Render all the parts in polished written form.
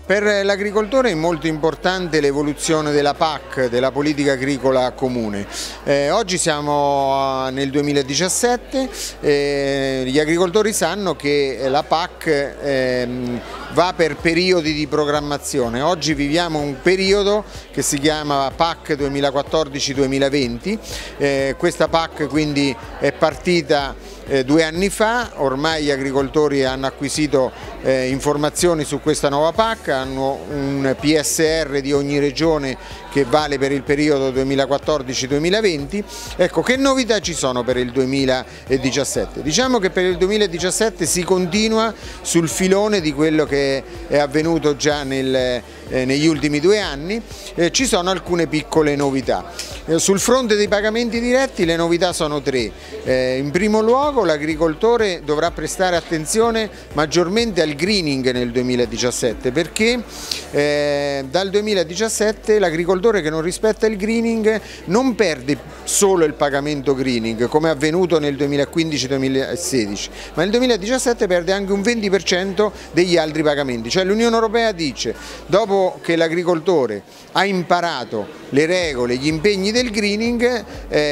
Per l'agricoltore è molto importante l'evoluzione della PAC, della politica agricola comune. Oggi siamo nel 2017, gli agricoltori sanno che la PAC va per periodi di programmazione. Oggi viviamo un periodo che si chiama PAC 2014-2020, questa PAC quindi è partita 2 anni fa, ormai gli agricoltori hanno acquisito informazioni su questa nuova PAC, hanno un PSR di ogni regione che vale per il periodo 2014-2020. Ecco, che novità ci sono per il 2017? Diciamo che per il 2017 si continua sul filone di quello che è avvenuto già negli ultimi 2 anni, ci sono alcune piccole novità. Sul fronte dei pagamenti diretti le novità sono 3. In primo luogo l'agricoltore dovrà prestare attenzione maggiormente al greening nel 2017, perché dal 2017 l'agricoltore che non rispetta il greening non perde solo il pagamento greening come è avvenuto nel 2015-2016, ma nel 2017 perde anche un 20% degli altri pagamenti. Cioè l'Unione Europea dice, dopo che l'agricoltore ha imparato le regole, gli impegni del greening,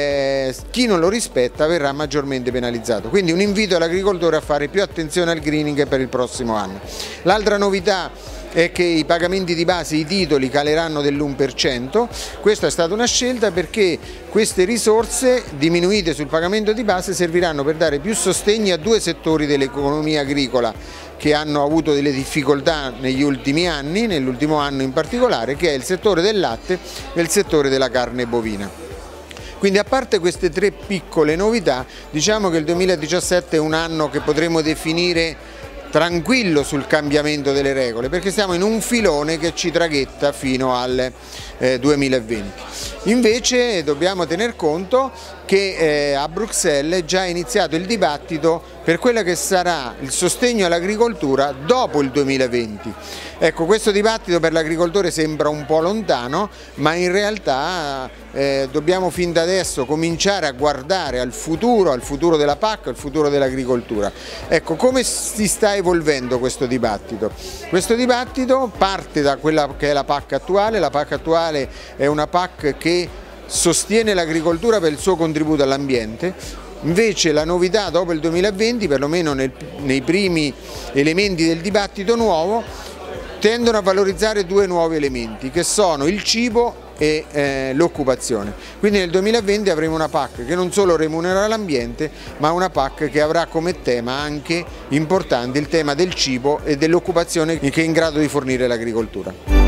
chi non lo rispetta verrà maggiormente penalizzato. Quindi un invito all'agricoltore a fare più attenzione al greening per il prossimo anno. L'altra novità è che i pagamenti di base, i titoli, caleranno dell'1%, questa è stata una scelta perché queste risorse diminuite sul pagamento di base serviranno per dare più sostegni a 2 settori dell'economia agricola che hanno avuto delle difficoltà negli ultimi anni, nell'ultimo anno in particolare, che è il settore del latte e il settore della carne bovina. Quindi a parte queste 3 piccole novità, diciamo che il 2017 è un anno che potremmo definire tranquillo sul cambiamento delle regole, perché siamo in un filone che ci traghetta fino al 2020. Invece dobbiamo tener conto che a Bruxelles è già iniziato il dibattito per quello che sarà il sostegno all'agricoltura dopo il 2020. Ecco, questo dibattito per l'agricoltore sembra un po' lontano, ma in realtà dobbiamo fin da adesso cominciare a guardare al futuro della PAC, al futuro dell'agricoltura. Ecco, come si sta evolvendo questo dibattito? Questo dibattito parte da quella che è la PAC attuale. La PAC attuale è una PAC che sostiene l'agricoltura per il suo contributo all'ambiente. Invece la novità dopo il 2020, perlomeno nei primi elementi del dibattito nuovo, tendono a valorizzare 2 nuovi elementi che sono il cibo e l'occupazione. Quindi nel 2020 avremo una PAC che non solo remunererà l'ambiente, ma una PAC che avrà come tema anche importante il tema del cibo e dell'occupazione che è in grado di fornire l'agricoltura.